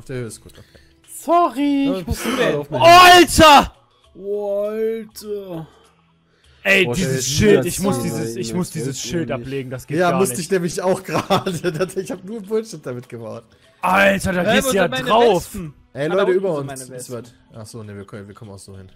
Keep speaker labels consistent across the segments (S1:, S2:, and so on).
S1: der Höhe ist gut, okay.
S2: Sorry,
S3: ich muss gerade auf
S2: Alter!
S3: Oh, Alter.
S2: Ey,
S1: Boah,
S2: dieses
S1: der
S2: Schild,
S1: ist
S2: ich muss dieses Schild ablegen, das geht
S1: Ja,
S2: gar
S1: musste
S2: nicht.
S1: ich nämlich auch gerade. Ich habe nur Bullshit damit gebaut.
S2: Alter, da gehst
S3: wo
S2: du ja
S3: sind meine
S2: drauf.
S3: Wespen?
S1: Ey,
S3: Ah, da
S1: Leute,
S3: unten
S1: über
S3: sind
S1: uns
S3: meine
S1: ist
S3: Wespen.
S1: was. Achso, ne, wir kommen auch so hin.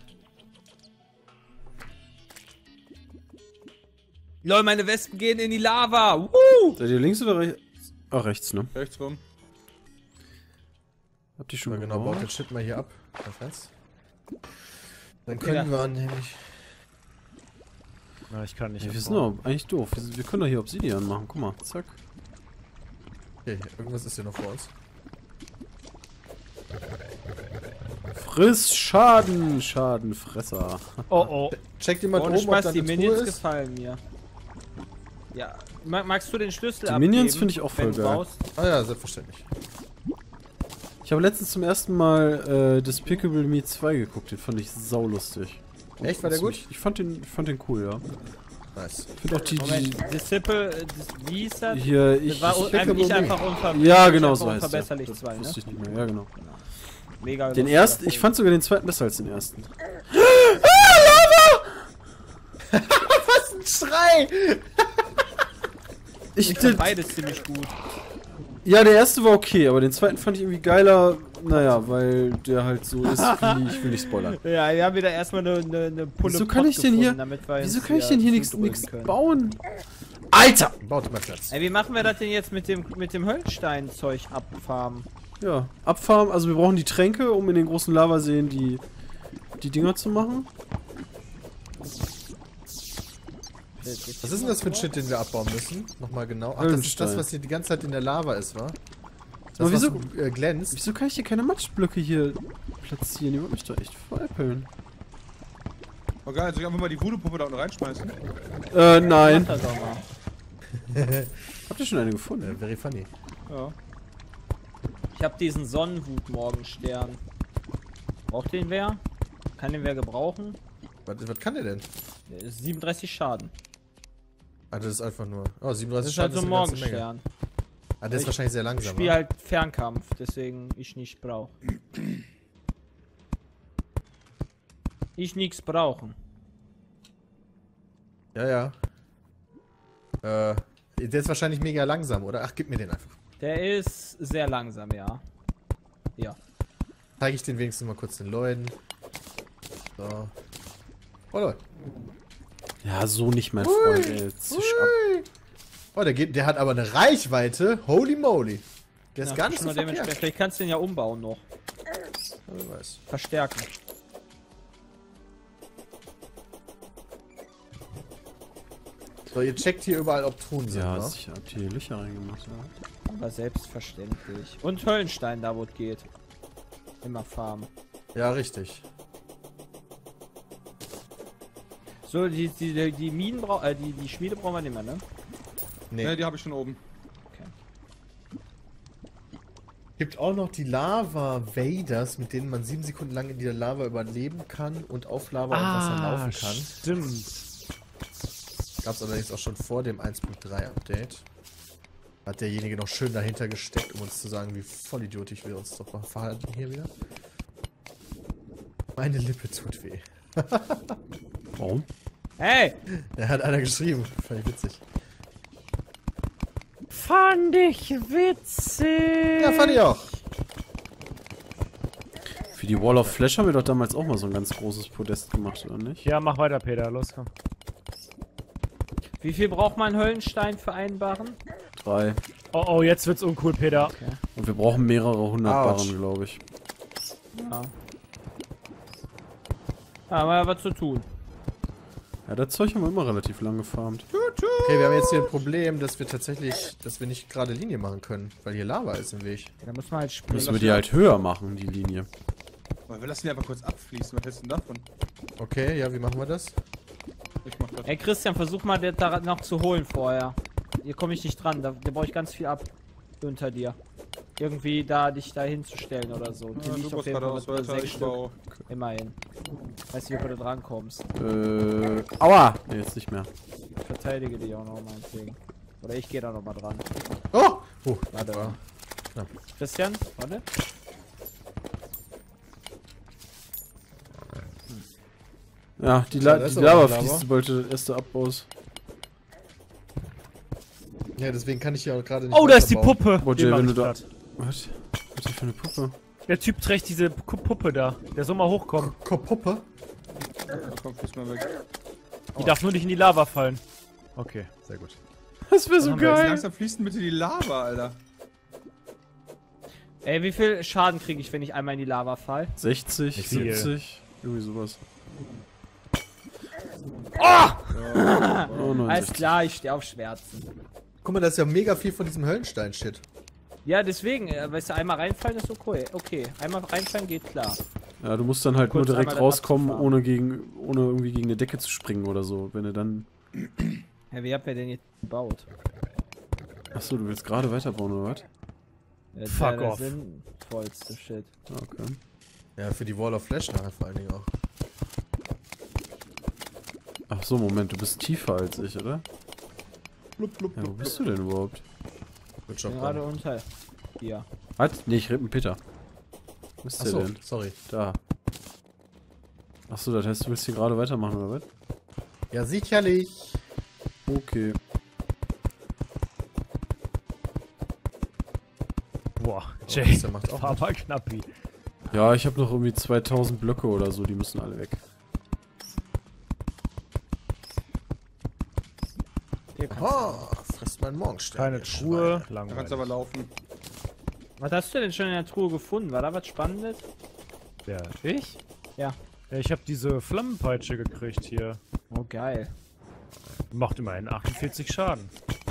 S3: Lol, meine Wespen gehen in die Lava. Woo!
S4: Seid ihr links oder rechts? Ach, rechts, ne?
S5: Rechts rum.
S4: Habt ihr schon
S1: Ja, genau, baut den
S4: gebaut?
S1: Shit mal hier ab. Perfekt. Dann
S3: Okay,
S1: können wir nämlich...
S2: Na, ich kann nicht.
S4: Ja, wir sind doch eigentlich doof. Wir können doch hier Obsidian machen. Guck mal, zack.
S1: Okay, irgendwas ist hier noch vor uns.
S4: Friss Schaden, Schadenfresser.
S2: Oh oh.
S1: Checkt jemand
S3: Ohne
S1: oben, ob
S3: Spaß,
S1: da
S3: die
S1: eine Truhe
S3: Minions
S1: ist?
S3: gefallen mir. Ja. Magst du den Schlüssel
S4: Die
S3: abgeben,
S4: Minions finde ich auch voll
S3: wenn du
S4: geil.
S3: brauchst?
S1: Ah ja, selbstverständlich.
S4: Ich habe letztens zum ersten Mal Despicable Me 2 geguckt. Den fand ich saulustig.
S1: Echt, war der gut?
S4: Ich fand den cool, ja.
S1: Nice.
S4: Ich finde auch die
S3: Moment, wie hieß das?
S4: hier,
S3: Das war
S1: Despicable
S3: nicht
S1: Me.
S3: einfach unverbesserlich.
S4: Ja, genau so heißt der.
S3: Unverbesserlich 2, ne?
S4: Wusste ich nicht mehr, ja genau.
S3: Mega
S4: Den
S3: lustiger
S4: ersten, ich
S3: Film.
S4: fand sogar den zweiten besser als den ersten.
S1: Was ein Schrei!
S3: Ich fand beides ziemlich gut.
S4: Ja, der erste war okay, aber den zweiten fand ich irgendwie geiler. Naja, weil der halt so ist wie, ich will nicht spoilern.
S3: Ja, wir haben wieder erstmal eine Pulle
S4: Wieso kann
S3: Pott
S4: ich denn hier,
S3: gefunden, damit wir
S4: wieso
S3: uns
S4: kann ich denn hier nichts
S3: zudrücken können.
S4: bauen? Alter!
S1: Baut mal Platz.
S3: Ey, wie machen wir das denn jetzt mit dem Höllenstein-Zeug abfarmen?
S4: Ja, abfarmen, also wir brauchen die Tränke, um in den großen Lavaseen die Dinger zu machen.
S1: Was ist denn das für ein Shit, den wir abbauen müssen? Nochmal genau. Ach, das ist das,
S4: Höllenstein.
S1: was hier die ganze Zeit in der Lava ist, wa? Das,
S4: Aber wieso-
S1: was glänzt.
S4: Wieso kann ich hier keine Matschblöcke hier platzieren? Die wird mich da echt veräppeln.
S5: Oh geil, soll ich einfach mal die Voodoo-Puppe da unten reinschmeißen?
S4: Nein.
S3: Mach das doch mal.
S4: Habt ihr schon eine gefunden?
S1: Very funny.
S3: Ja. Ich hab diesen Sonnenwut-Morgenstern. Braucht den wer? Kann den wer gebrauchen?
S1: Was kann der denn?
S3: 37 Schaden.
S1: Ah, das ist einfach nur... Oh,
S3: Das
S1: 37
S3: ist halt
S1: Schaden
S3: so ein
S1: ist eine ganze Menge.
S3: Morgenstern.
S1: Ah, der ist
S3: Ich
S1: wahrscheinlich sehr
S3: Ich
S1: langsam.
S3: spiele
S1: wa?
S3: halt Fernkampf, deswegen ich nicht brauche. Ich nichts brauchen.
S1: Ja, ja. Der ist wahrscheinlich mega langsam, oder? Ach, gib mir den einfach.
S3: Der ist sehr langsam, ja. Ja.
S1: Zeige ich den wenigstens mal kurz den Leuten. So. Oh, Leute.
S4: Ja, so nicht, mein Freund, ey. Zisch ab.
S1: Oh, der hat aber eine Reichweite. Holy moly. Der ist
S3: Ja,
S1: gar nicht
S3: schon
S1: so
S3: mal dementsprechend.
S1: verkehrt.
S3: Vielleicht kannst du den ja umbauen noch.
S1: Ja, wer weiß.
S3: Verstärken.
S1: So, ihr checkt hier überall, ob Truhen sind,
S4: Ja,
S1: ne?
S4: sicher. Habt ihr hier Löcher reingemacht, ja?
S3: Aber selbstverständlich. Und Höllenstein da, wo es geht. Immer farmen.
S1: Ja, richtig.
S3: So, die Minen die Schmiede brauchen wir nicht mehr, ne?
S1: Nee.
S5: Ja, die habe ich schon oben.
S1: Gibt auch noch die Lava-Vaders, mit denen man 7 Sekunden lang in der Lava überleben kann und auf Lava und Wasser laufen kann.
S2: Stimmt.
S1: Gab es allerdings auch schon vor dem 1.3 Update. Hat derjenige noch schön dahinter gesteckt, um uns zu sagen, wie vollidiotisch wir uns doch mal verhalten hier wieder. Meine Lippe tut weh.
S4: Warum?
S3: Hey!
S1: Da hat einer geschrieben. Fand ich witzig.
S2: Fand ich witzig.
S1: Ja, fand ich auch.
S4: Für die Wall of Flash haben wir doch damals auch mal so ein ganz großes Podest gemacht, oder nicht?
S2: Ja, mach weiter, Peter. Los, komm.
S3: Wie viel braucht man Höllenstein für einen Barren?
S4: 3.
S2: Oh, oh, jetzt wird's uncool, Peter.
S4: Und wir brauchen mehrere hundert
S1: Autsch.
S4: Barren, glaube ich.
S3: Ja. Da haben wir ja was zu tun.
S4: Ja, das Zeug haben wir immer relativ lang gefarmt.
S1: Okay, wir haben jetzt hier ein Problem, dass wir nicht gerade Linie machen können, weil hier Lava ist im Weg.
S3: Da muss man halt springen.
S4: Müssen wir die halt höher machen, die Linie.
S5: Aber wir lassen die einfach kurz abfließen. Was hältst du denn davon?
S1: Okay, ja, wie machen wir das?
S5: Ich mach das.
S3: Ey Christian, versuch mal den da noch zu holen vorher. Hier komme ich nicht dran, da brauche ich ganz viel ab. Unter dir. Irgendwie da dich da hinzustellen oder so. Hier
S5: Ja,
S3: liegt
S5: du
S3: auf
S5: baust
S3: jeden
S5: gerade
S3: Fall
S5: aus, weiter,
S3: 6
S5: ich
S3: Stück.
S5: baue.
S3: Immerhin. Weiß nicht, ob du da drankommst.
S4: Aua! Nee, jetzt nicht mehr.
S3: Ich verteidige die auch noch meinetwegen. Oder ich gehe da noch mal dran.
S1: Oh!
S3: Warte.
S1: Ja.
S3: Christian, warte.
S4: Ja, die
S1: Ja, da ist aber
S4: Lava
S1: noch Lava.
S4: fließt, sobald du das erste abbaust.
S1: Ja, deswegen kann ich hier auch gerade nicht
S2: Oh, da ist die
S1: weiterbauen.
S2: Puppe.
S4: Boah,
S2: Den
S4: Jay,
S2: mach
S4: wenn
S2: ich
S4: du da...
S2: platt.
S4: Was? Was ist das für eine Puppe?
S2: Der Typ trägt diese Puppe da. Der soll mal hochkommen.
S1: Puppe?
S5: Komm, fließ mal weg.
S2: Die darf nur nicht in die Lava fallen. Okay, sehr gut.
S4: Das wäre so
S5: Jetzt
S4: geil.
S5: langsam fließt denn bitte die Lava, Alter.
S3: Ey, wie viel Schaden kriege ich, wenn ich einmal in die Lava fall?
S4: 60,
S2: Nicht viel.
S4: 70, irgendwie sowas. Oh,
S3: Alles
S4: 69.
S3: klar, ich stehe auf Schmerzen.
S1: Guck mal, da ist ja mega viel von diesem Höllenstein-Shit.
S3: Ja, deswegen, weißt du, einmal reinfallen ist okay. Okay, einmal reinfallen geht klar.
S4: Ja, du musst dann halt
S3: Kurz
S4: nur direkt
S3: einmal
S4: rauskommen,
S3: abzufahren.
S4: ohne irgendwie gegen eine Decke zu springen oder so. Wenn du dann...
S3: Ja, wie habt ihr denn jetzt gebaut?
S4: Achso, du willst gerade weiterbauen, oder was?
S3: Ja,
S2: Fuck
S3: der
S2: off.
S3: sinnvollste Shit.
S4: Ah, okay.
S1: Ja, für die Wall of Flash nachher vor allen Dingen auch.
S4: Ach so, Moment, du bist tiefer als ich, oder?
S1: Blub, blub,
S4: Ja, wo
S1: blub,
S4: bist du denn überhaupt?
S1: Good
S3: Ich
S1: job,
S3: bin gerade
S1: Mann.
S3: unter hier.
S4: Was? Nee, ich rede mit Peter. Wo ist der
S1: Achso,
S4: denn?
S1: sorry.
S4: Da. Achso, das heißt, du willst hier gerade weitermachen, oder was?
S1: Ja, sicherlich.
S4: Okay.
S2: Boah,
S1: Oh,
S2: Jay.
S1: der macht auch
S2: War
S1: mit.
S2: mal knappi.
S4: Ja, ich habe noch irgendwie 2000 Blöcke oder so, die müssen alle weg.
S3: Hier kannst
S1: Oh, frisst mein Morgenstern.
S2: Keine
S1: ihr
S2: Truhe.
S5: Da kannst
S2: Langweilig.
S5: du aber laufen.
S3: Was hast du denn schon in der Truhe gefunden? War da was Spannendes?
S2: Ja, ich?
S3: Ja.
S2: Ja, ich habe diese Flammenpeitsche gekriegt hier.
S3: Oh, geil.
S2: Macht immerhin 48 Schaden.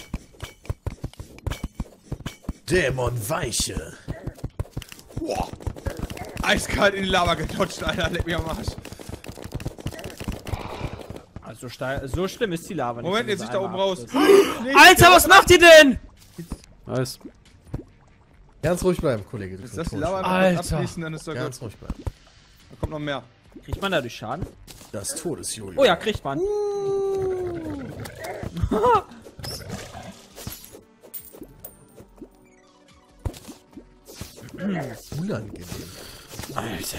S1: Dämonweiche.
S5: Boah. Eiskalt in die Lava gedodged, Alter. Leck mich am Arsch.
S3: Also steil, so schlimm ist die Lava nicht.
S5: Moment,
S3: wenn
S5: jetzt
S3: du
S5: ich da
S3: sie
S5: oben
S3: einmal
S5: raus.
S3: abtrittst.
S2: Alter, was macht ihr denn?
S4: Nice.
S1: Ganz ruhig bleiben, Kollege.
S5: Jetzt lass die Lava
S2: Alter.
S5: noch abfließen, dann ist doch gut.
S1: Ganz ruhig bleiben.
S5: Da kommt noch mehr.
S3: Kriegt man dadurch Schaden?
S1: Das Todesjojo.
S3: Oh ja, kriegt man.
S1: Unangenehm.
S4: Alter.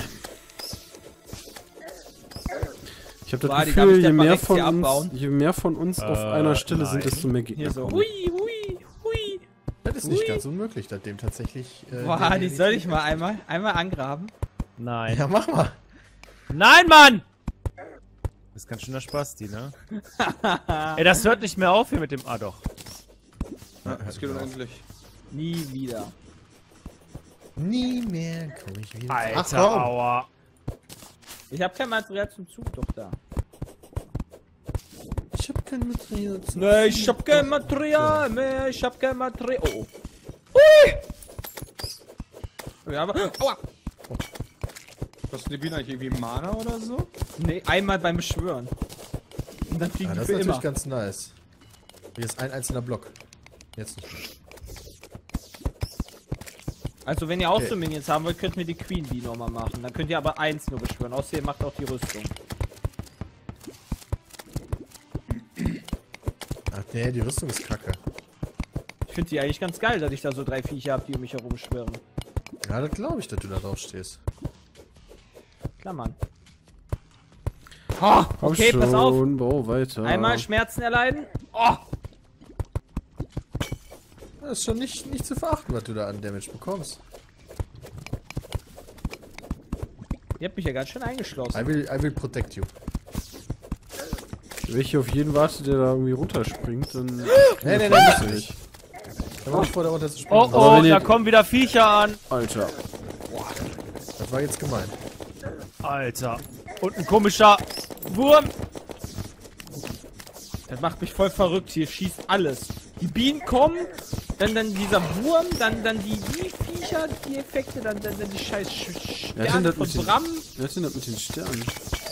S4: Ich habe
S3: Boah,
S4: das
S3: die darf ich
S4: Gefühl,
S3: dann mal rechts hier abbauen.
S4: je mehr von uns auf einer Stelle sind,
S2: nein.
S4: desto mehr Gegner
S3: Hier so.
S4: kommen.
S3: Hui, hui, hui.
S1: Das ist nicht ganz unmöglich, da dem tatsächlich.
S3: Boah, die soll ich mal einmal angraben.
S2: Nein.
S1: Ja, mach mal.
S2: Nein, Mann! Das ist ganz schön der Spasti, ne? Ey, das hört nicht mehr auf hier mit dem... Ah, doch.
S5: Ja, das geht unendlich.
S3: Nie wieder.
S1: Nie mehr komm ich wieder.
S2: Alter,
S1: Ach, komm.
S2: aua.
S3: Ich habe kein Material zum Zug, doch da.
S1: Ich hab kein Material zum
S3: Nee, ich hab kein Material mehr, ich hab kein Material. Oh. Hui! Ja, aber, aua.
S5: Kostet die Bienen eigentlich irgendwie Mana oder so?
S3: Nee, einmal beim Beschwören. Und dann fliegen
S1: Ja,
S3: die
S1: das
S3: für
S1: ist natürlich
S3: immer.
S1: ganz nice. Hier ist ein einzelner Block. Jetzt nicht mehr.
S3: Also wenn ihr auch
S1: Okay.
S3: so Minions haben wollt, könnt ihr die Queen Bee nochmal machen. Dann könnt ihr aber eins nur beschwören. Außerdem macht auch die Rüstung.
S1: Ach nee, die Rüstung ist kacke.
S3: Ich finde die eigentlich ganz geil, dass ich da so 3 Viecher habe, die um mich herum schwirren.
S1: Ja, das glaube ich, dass du da drauf stehst.
S3: Klar, Mann. Oh,
S4: Komm
S3: okay, pass auf.
S4: schon, bau weiter.
S3: Einmal Schmerzen erleiden. Oh,
S1: Das ist schon nicht zu verachten, was du da an Damage bekommst.
S3: ihr habt mich ja ganz schön eingeschlossen.
S1: I will protect you.
S4: Wenn ich hier auf jeden warte, der da irgendwie runterspringt, dann...
S1: Nee, musst du nicht. Da war ich vor, da runter zu springen.
S2: Oh,
S4: Aber
S2: oh,
S4: wenn ihr-
S2: da kommen wieder Viecher an.
S4: Alter.
S1: Das war jetzt gemein.
S2: Alter. Und ein komischer Wurm.
S3: Das macht mich voll verrückt. Hier schießt alles. Die Bienen kommen, dann dieser Wurm, dann die Viecher, die Effekte, dann die scheiß
S4: Wer hat denn
S3: Sterne
S4: das
S3: von
S4: mit den-
S3: Bram.
S4: Wer hat denn das mit den Sternen?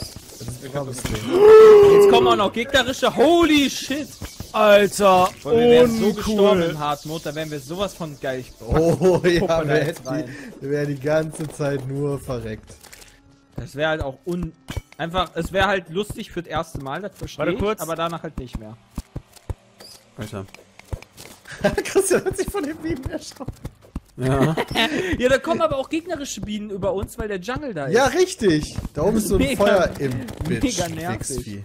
S3: Jetzt kommen auch noch gegnerische. Holy shit.
S2: Alter.
S3: Boah, wir wären so gestorben
S2: Uncool.
S3: im Hard Mode, da wären wir sowas von geil.
S1: Oh ja,
S3: da
S1: wir
S3: jetzt rein.
S1: wären die ganze Zeit nur verreckt.
S3: Das wäre halt auch einfach, es wäre halt lustig für das erste Mal, das verstehe
S2: Warte
S3: ich,
S2: kurz.
S3: aber danach halt nicht mehr.
S4: Alter.
S1: Christian hat sich von den Bienen erschrocken.
S4: Ja.
S3: Ja, da kommen aber auch gegnerische Bienen über uns, weil der Jungle da ist.
S1: Ja, richtig. Da oben ist so ein
S3: Mega-
S1: Feuer im Bitch.
S3: mega nervig.
S1: Wichsvieh.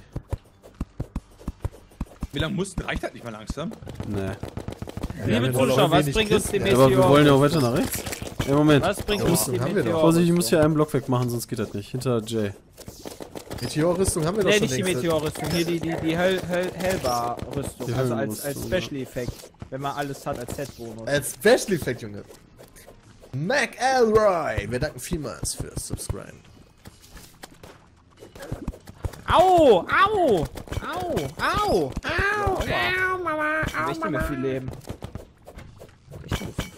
S5: Wie lange mussten? Reicht das nicht mal langsam?
S4: Nee.
S3: Liebe
S1: wir wollen
S3: Zuschauer,
S1: auch
S3: was
S1: wenig
S3: bringt uns die
S1: Kisten,
S3: Meteor?
S4: Aber wir wollen ja auch weiter nach rechts. Ja, Moment.
S3: Was bringt
S1: Ja,
S3: uns die
S1: Rüstung haben wir doch.
S3: Meteor?
S4: Vorsicht, ich muss hier einen Block wegmachen, sonst geht das nicht. Hinter Jay.
S1: Meteorrüstung haben wir doch
S3: Nee,
S1: schon
S3: nicht die
S1: längst.
S3: Meteor-Rüstung, hier die Hellbar-Rüstung.
S4: Die
S3: Also als
S4: Höllenrüstung,
S3: Special Effekt. Wenn man alles hat als Set-Bonus.
S1: Als Special Effect, Junge. Mac Elroy. Wir danken vielmals fürs Subscriben.
S3: Au! Au! Au! Au! Au! Au, Mama! Au, nicht mehr viel Leben. Nicht mehr viel.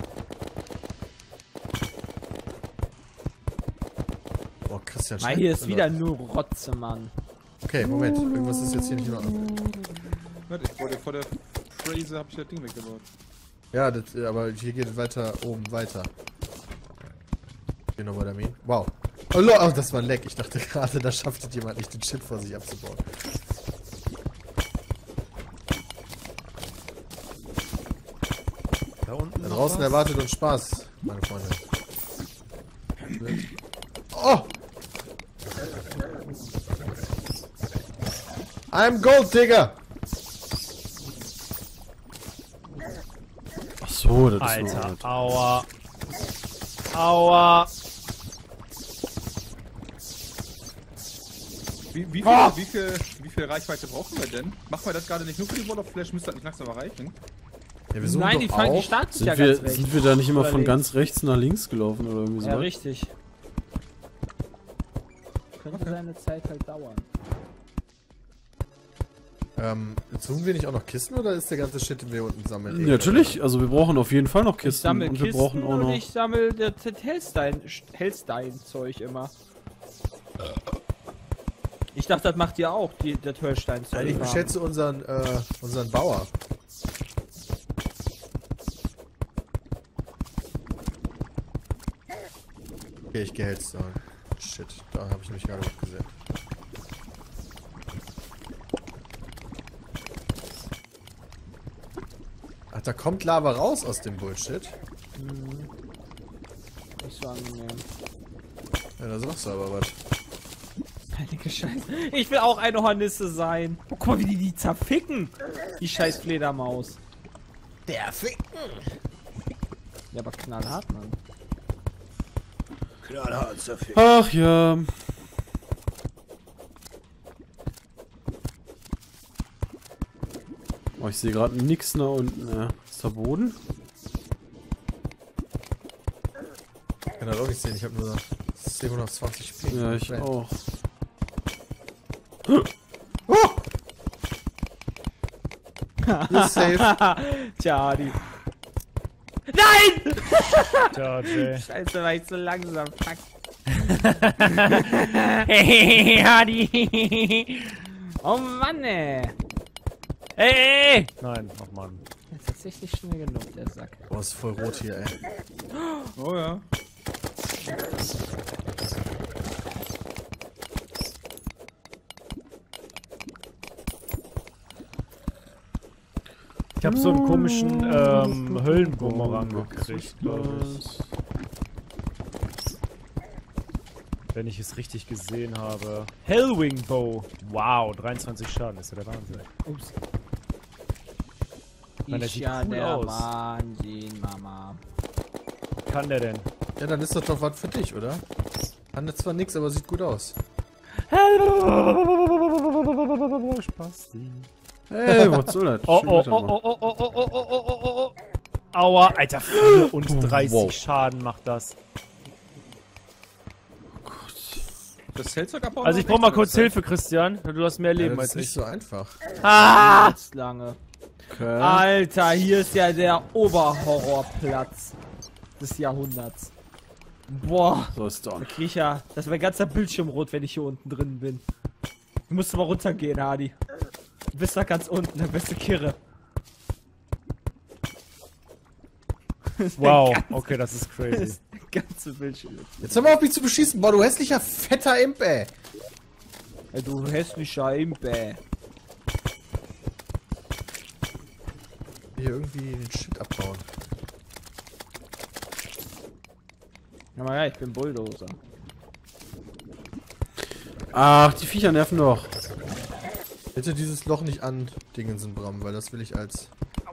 S1: Boah, Christian
S3: Mann, hier ist wieder nur Rotze, Mann.
S1: Okay, Moment. Irgendwas ist jetzt hier nicht in Ordnung.
S5: Warte, ich wollte vor der Phrase habe ich das Ding weggebaut.
S1: Ja, das, aber hier geht es weiter oben weiter. Hier nochmal der Min. Wow. Oh, oh, das war ein Leck. Ich dachte gerade, da schafft es jemand nicht, den Shit vor sich abzubauen.
S2: Da unten.
S1: Da draußen erwartet uns Spaß, meine Freunde. Oh! I'm Gold Digger!
S4: Ach so, das ist
S2: Alter,
S4: so.
S2: aua. Aua.
S5: Wie viel Reichweite brauchen wir denn? Machen wir das gerade nicht nur für die Wall of Flash? Müsste das nicht langsam erreichen?
S1: Ja, wir suchen
S3: Nein,
S1: doch
S3: die fangen, die
S1: auch.
S3: starten sich
S4: Sind
S3: ja
S4: wir,
S3: ganz rechts.
S4: sind wir da nicht immer
S3: Oder
S4: von
S3: links.
S4: ganz rechts nach links gelaufen oder irgendwie so?
S3: Ja, richtig. Könnte seine Zeit halt dauern.
S1: Suchen wir nicht auch noch Kisten oder ist der ganze Shit, den wir unten sammeln?
S4: Ja, natürlich, also wir brauchen auf jeden Fall noch
S3: Ich
S4: Kisten
S3: sammle
S4: und wir
S3: Kisten
S4: brauchen auch
S3: und
S4: noch.
S3: ich sammle das Hellstein-Zeug immer. Ich dachte, das macht ihr auch, das Hellstein-Zeug.
S1: Ich schätze unseren Bauer. Okay, ich gehe Hellstein. Shit, da habe ich mich gerade gesehen. Ach, da kommt Lava raus aus dem Bullshit.
S3: Nicht so angenehm.
S1: Ja, da sagst du aber was.
S3: Heilige Scheiße. Ich will auch eine Hornisse sein. Oh, guck mal, wie die zerficken. Die scheiß Fledermaus.
S1: Der Ficken!
S3: Ja, aber knallhart, Mann.
S1: Knallhart zerfickt.
S4: Ach ja. Oh, ich sehe gerade nix nach unten. Ist da Boden?
S1: Ich kann das auch nicht sehen, ich habe nur 720p.
S4: Ja, ich auch.
S1: Oh! You're safe.
S3: Tja, die. Nein!
S2: Tja, Jay.
S3: Scheiße, war ich so langsam. Fuck. Hadi. Oh Mann, ey.
S2: Ey! Nein, oh Mann.
S3: Das ist tatsächlich schnell genug, der Sack.
S1: Boah, ist voll rot hier, ey.
S5: Oh ja.
S2: Ich hab so einen komischen Höllenbumerang gekriegt, glaube ich. Wenn ich es richtig gesehen habe. Hellwing Bow. Wow, 23 Schaden, ist ja der Wahnsinn.
S3: Ups.
S2: Mann, der
S3: Ich
S2: sieht
S3: ja
S2: cool
S3: der
S2: aus.
S3: Wahnsinn, Mama.
S2: Was kann der denn?
S1: Ja, dann ist das doch was für dich, oder? Kann jetzt zwar nix, aber sieht gut aus.
S2: Spaß.
S4: Hey, was soll das?
S2: Oh,
S4: Schön
S2: oh, oh,
S4: weitermachen.
S2: oh, oh, oh, oh, oh, oh, oh, oh, oh. Aua, Alter, 34
S1: Wow.
S2: Schaden macht das.
S5: Das Hellzeug abbauen.
S2: Also ich brauche mal kurz Hilfe, Christian. Du hast mehr
S1: Ja,
S2: Leben
S1: das
S2: als
S1: ist nicht
S2: ich.
S1: so einfach.
S3: Ah! Jetzt lange.
S4: Okay.
S3: Alter, hier ist ja der Oberhorrorplatz des Jahrhunderts. Boah.
S4: So ist doch.
S3: Da krieg ich ja. Das ist mein ganzer Bildschirm rot, wenn ich hier unten drin bin. Du musst mal runtergehen, Hadi. Du bist da ganz unten, der beste Kirre.
S2: Wow, okay, das ist crazy.
S3: Das ganze Bildschirm.
S1: Jetzt hör mal auf mich zu beschießen, boah, du hässlicher, fetter Imp, ey.
S3: Ey, du hässlicher Impe.
S1: Hier irgendwie den Shit abbauen.
S3: Aber ja, ich bin Bulldozer.
S4: Ach, die Viecher nerven doch.
S1: Bitte dieses Loch nicht an Dingensen, Bram, weil das will ich als...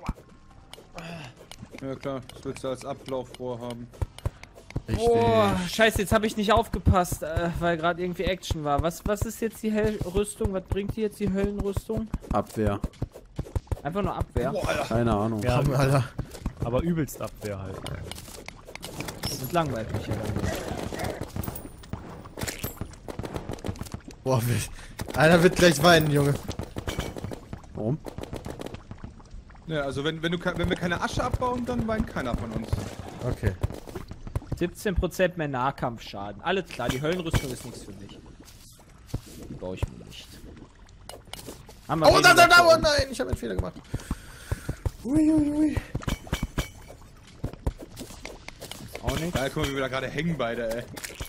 S5: Ja klar, das willst du als Ablaufrohr haben.
S1: Richtig.
S3: Boah, scheiße, jetzt habe ich nicht aufgepasst, weil gerade irgendwie Action war. Was ist jetzt die Rüstung? Was bringt die jetzt, die Höllenrüstung?
S4: Abwehr.
S3: Einfach nur Abwehr.
S5: Boah, Alter.
S4: Keine Ahnung.
S2: Ja,
S1: Bram, Alter.
S2: aber übelst Abwehr halt.
S3: Das langweilt mich ja dann.
S1: Boah, einer wird gleich weinen, Junge.
S4: Warum?
S5: Ja, also wenn wir keine Asche abbauen, dann weint keiner von uns.
S1: Okay.
S3: 17% mehr Nahkampfschaden. Alles klar, die Höllenrüstung ist nichts für mich. Die baue ich mir nicht. Haben wir
S1: Oh, da,
S3: weniger
S1: oh
S3: für uns.
S1: nein, ich habe einen Fehler gemacht. Ui.
S3: Auch nichts.
S5: Ja, guck mal, wie wir da gerade hängen beide, ey.